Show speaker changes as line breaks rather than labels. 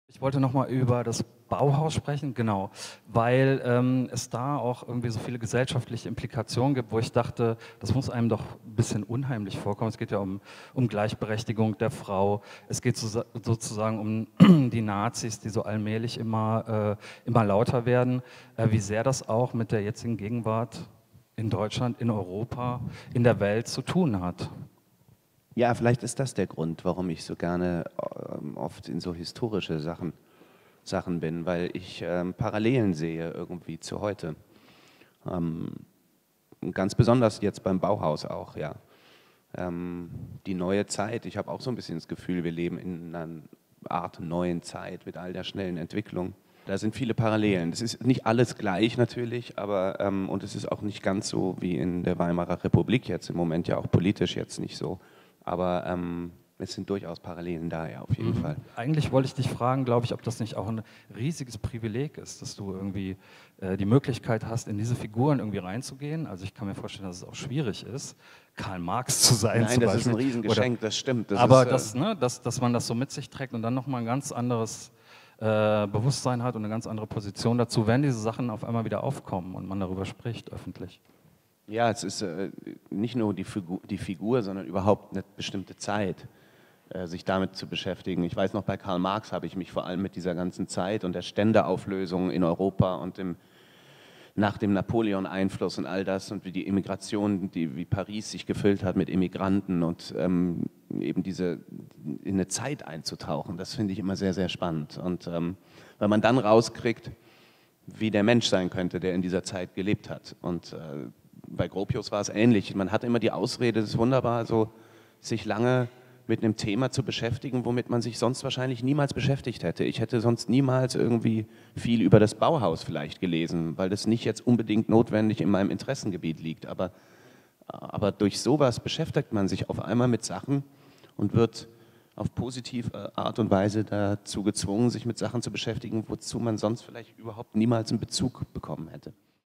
Ich wollte nochmal über das Bauhaus sprechen, genau, weil es da auch irgendwie so viele gesellschaftliche Implikationen gibt, wo ich dachte, das muss einem doch ein bisschen unheimlich vorkommen. Es geht ja um Gleichberechtigung der Frau, es geht sozusagen um die Nazis, die so allmählich immer lauter werden, wie sehr das auch mit der jetzigen Gegenwart in Deutschland, in Europa, in der Welt zu tun hat.
Ja, vielleicht ist das der Grund, warum ich so gerne oft in so historische Sachen bin, weil ich Parallelen sehe irgendwie zu heute. Ähm, Ganz besonders jetzt beim Bauhaus auch, ja. Die neue Zeit, ich habe auch so ein bisschen das Gefühl, wir leben in einer Art neuen Zeit mit all der schnellen Entwicklung. Da sind viele Parallelen. Das ist nicht alles gleich natürlich, aber und es ist auch nicht ganz so wie in der Weimarer Republik jetzt im Moment, ja auch politisch jetzt nicht so. Aber es sind durchaus Parallelen da, ja, auf jeden Fall.
Eigentlich wollte ich dich fragen, glaube ich, ob das nicht auch ein riesiges Privileg ist, dass du irgendwie die Möglichkeit hast, in diese Figuren irgendwie reinzugehen. Also ich kann mir vorstellen, dass es auch schwierig ist, Karl Marx zu sein
Nein,
zum
das
Beispiel.
ist ein Riesengeschenk, das stimmt. Das
Aber
ist,
dass man das so mit sich trägt und dann nochmal ein ganz anderes Bewusstsein hat und eine ganz andere Position dazu, wenn diese Sachen auf einmal wieder aufkommen und man darüber spricht öffentlich.
ja, es ist nicht nur die Figur, sondern überhaupt eine bestimmte Zeit, sich damit zu beschäftigen. Ich weiß noch, bei Karl Marx habe ich mich vor allem mit dieser ganzen Zeit und der Ständeauflösung in Europa und nach dem Napoleon-Einfluss und all das und wie die Immigration, wie Paris sich gefüllt hat mit Immigranten und eben in eine Zeit einzutauchen, das finde ich immer sehr, sehr spannend. Und weil man dann rauskriegt, wie der Mensch sein könnte, der in dieser Zeit gelebt hat. Und bei Gropius war es ähnlich. Man hat immer die Ausrede, es ist wunderbar, so sich lange mit einem Thema zu beschäftigen, womit man sich sonst wahrscheinlich niemals beschäftigt hätte. Ich hätte sonst niemals irgendwie viel über das Bauhaus vielleicht gelesen, weil das nicht jetzt unbedingt notwendig in meinem Interessengebiet liegt. Aber durch sowas beschäftigt man sich auf einmal mit Sachen und wird auf positive Art und Weise dazu gezwungen, sich mit Sachen zu beschäftigen, wozu man sonst vielleicht überhaupt niemals einen Bezug bekommen hätte.